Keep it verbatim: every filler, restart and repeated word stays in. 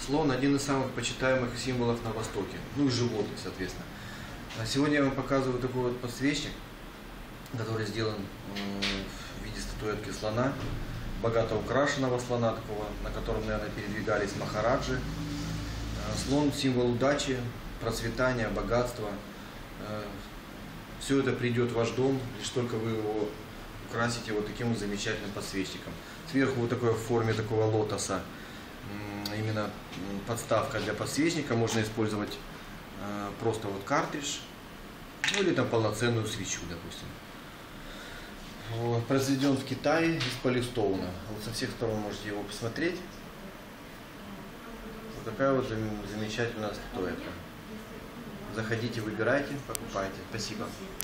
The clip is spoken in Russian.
Слон – один из самых почитаемых символов на Востоке, ну и животных, соответственно. Сегодня я вам показываю такой вот подсвечник, который сделан в виде статуэтки слона, богато украшенного слона, такого, на котором, наверное, передвигались махараджи. Слон – символ удачи, процветания, богатства. Все это придет в ваш дом, лишь только вы его украсите вот таким вот замечательным подсвечником. Сверху вот такой в форме такого лотоса, именно подставка для подсвечника. Можно использовать просто вот картридж, ну или там полноценную свечу, допустим. Вот. Произведен в Китае из полистоуна. Вот со всех сторон можете его посмотреть. Вот такая вот замечательная статуэтка. Заходите, выбирайте, покупайте. Спасибо.